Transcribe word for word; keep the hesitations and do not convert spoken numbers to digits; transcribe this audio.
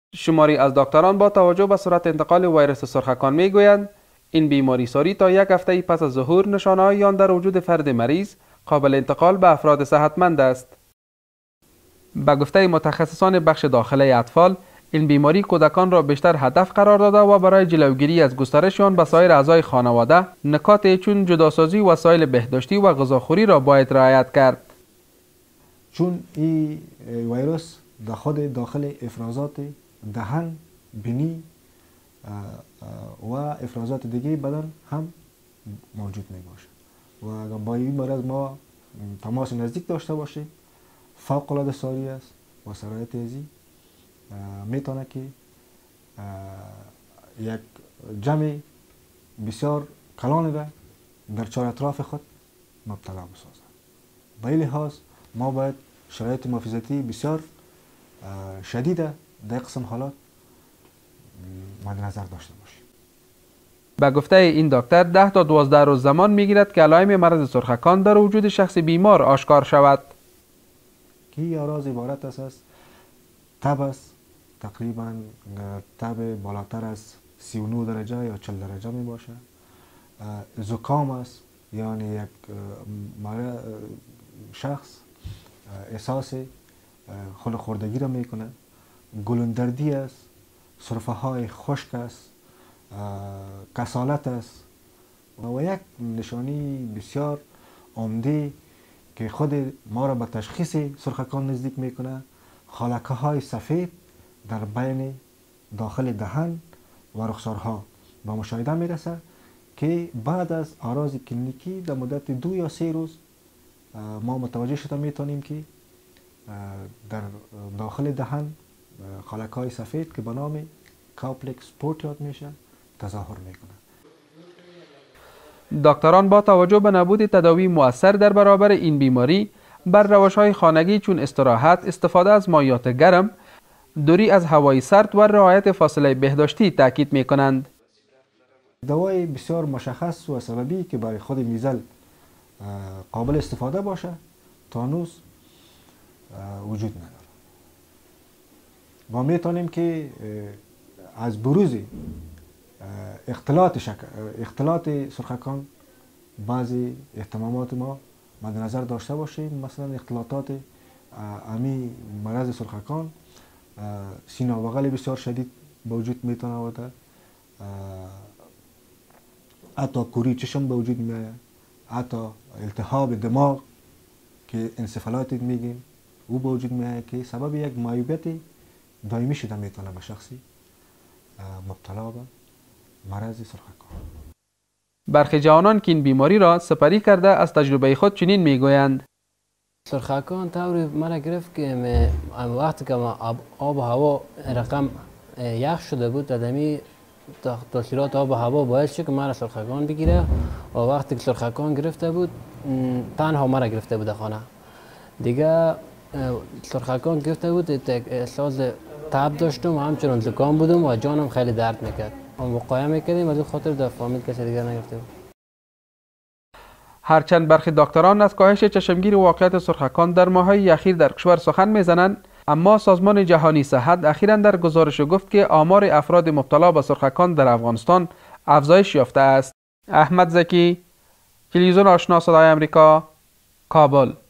شماری از دکتران با توجه به سرعت انتقال ویروس سرخکان میگویند این بیماری ساری تا یک هفته پس از ظهور نشانه‌های آن در وجود فرد مریض قابل انتقال به افراد صحتمند است. به گفته متخصصان بخش داخله اطفال، این بیماری کودکان را بیشتر هدف قرار داده و برای جلوگیری از گسترش آن به سایر اعضای خانواده، نکات چون جداسازی وسایل بهداشتی و غذاخوری را باید رعایت کرد. چون این ویروس در خود داخل افرازات دهن، بینی و افرازات دیگه بدن هم موجود می باشه و اگر با این مرض ما تماس نزدیک داشته باشیم فوق العاده ساری است و شرایط ازی میتونه که یک جمع بسیار کلان را در چهار اطراف خود مبتلا بسازد. به این لحاظ ما باید شرایط محافظتی بسیار شدید در قسم حالات مد نظر داشته باشیم. به گفته این دکتر ده تا دوازده روز زمان میگیرد که علائم مرض سرخکان در وجود شخص بیمار آشکار شود. که این اعراض عبارت است از تب است، تقریبا تب بالاتر از سی و نه درجه یا چهل درجه می باشه. زکام است، یعنی یک شخص احساس خون خوردگی را میکنه. گلوندردی است، سرفه های خشک است، کسالت است و یک نشانی بسیار عمده که خود ما را به تشخیص سرخکان نزدیک میکنه، خالکه های سفید در بین داخل دهن و رخسارها با مشاهده میرسه که بعد از اعراض کلینیکی در مدت دو یا سه روز ما متوجه شده میتونیم که در داخل دهن خالکه های سفید که به نام کاپلکس سپورت یاد میشه تظاهر میکنه. دکتران با توجه به نبود تداوی مؤثر در برابر این بیماری بر روش‌های خانگی چون استراحت، استفاده از مایعات گرم، دوری از هوای سرد و رعایت فاصله بهداشتی تاکید میکنند. دوای بسیار مشخص و سببی که برای خود میزل قابل استفاده باشه تا هنوز وجود نداره. ما میتونیم که از بروز اختلاط شک... اختلاط سرخکان بعضی اهتمامات ما مد نظر داشته باشیم. مثلا اختلاطات امی مرض سرخکان سینه و بغل بسیار شدید به وجود میتونه آورده، حتی کوری چشم به وجود میاد، حتی التهاب دماغ که انسفالات میگیم او به وجود میاد که سبب یک معیوبیت دائمی شده میتونه به شخصی مبتلا به مرض سرخکان. برخی جوانان که این بیماری را سپری کرده از تجربه خود چنین میگویند: سرخکان طوری مرا گرفت که وقتی که آب و هوا رقم یخ شده بود، آدمی تاثیرات آب و هوا باعث شد که مرا سرخکان بگیره و وقتی که سرخکان گرفته بود تنها مرا گرفته بود خانه دیگه. سرخکان گرفته بود، احساس تب داشتم و همچنان زکام بودم و جانم خیلی درد میکرد. وقایع میکردیم از این خاطر در فامیل کسی دیگر نگرفته بود. هرچند برخی دکتران از کاهش چشمگیر واقعیت سرخکان در ماه‌های اخیر در کشور سخن میزنند، اما سازمان جهانی صحت اخیراً در گزارش گفت که آمار افراد مبتلا به سرخکان در افغانستان افزایش یافته است. احمد زکی، تلویزیون آشنا صدای آمریکا، کابل.